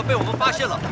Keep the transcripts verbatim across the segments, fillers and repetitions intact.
被我们发现了。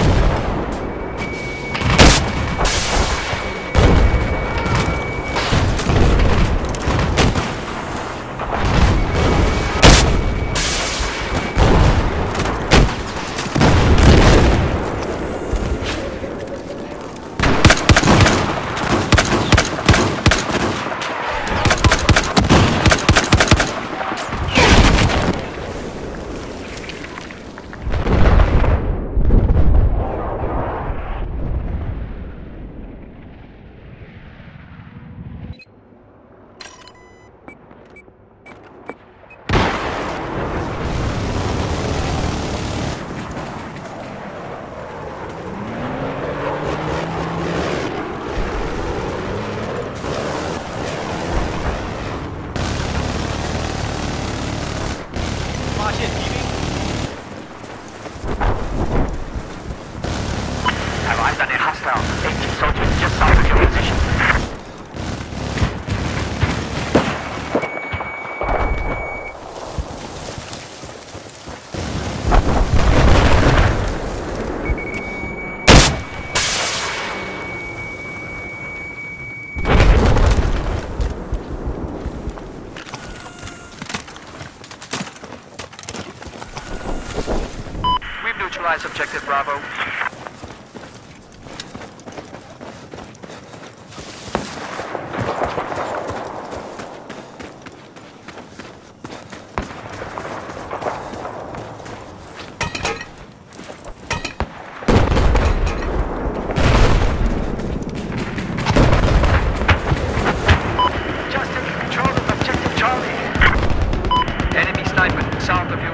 Neutralize objective Bravo. Just taking control of objective Charlie. Enemy sniper south of you.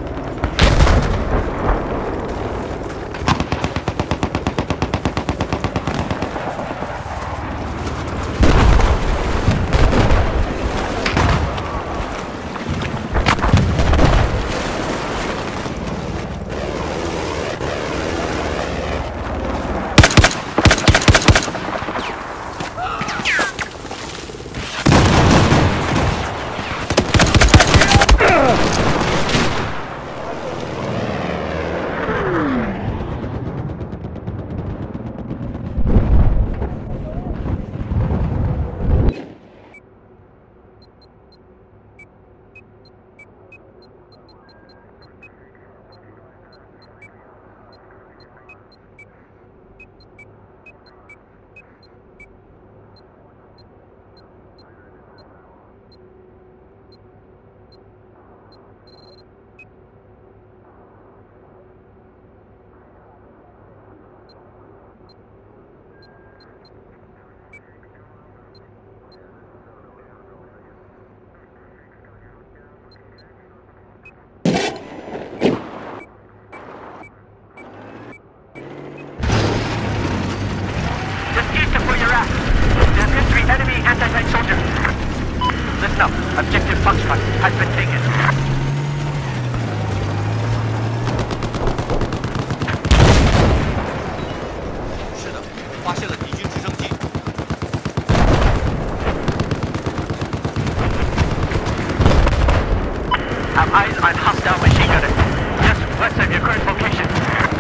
Listen up. Objective Foxtrot has been taken. 是的，发现了敌军直升机。 Have eyes on hostile machine gunner. Just west of your current location.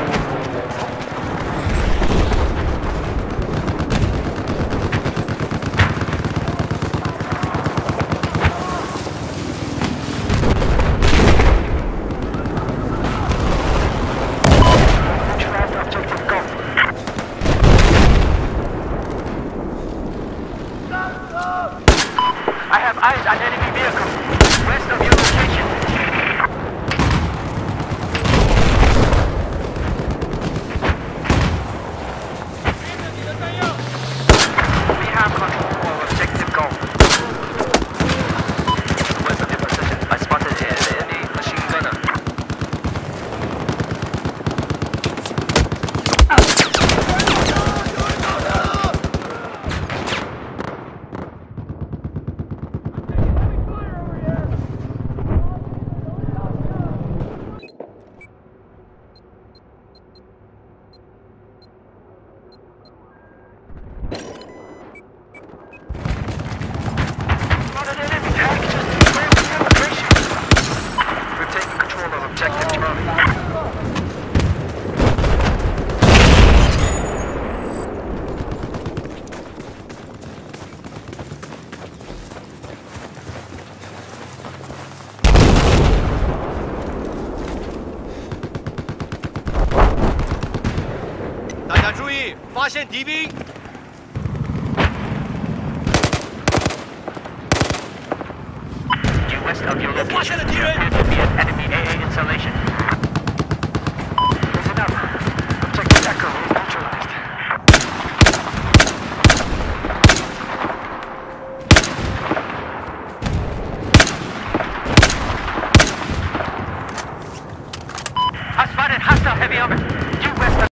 I have eyes on enemy vehicle, west of your location. We have control of objective goal. West of your position, I spotted an enemy machine gunner. 发现敌兵。 Due west of your 我发现了敌 location, 人。 appears to be an enemy A A installation.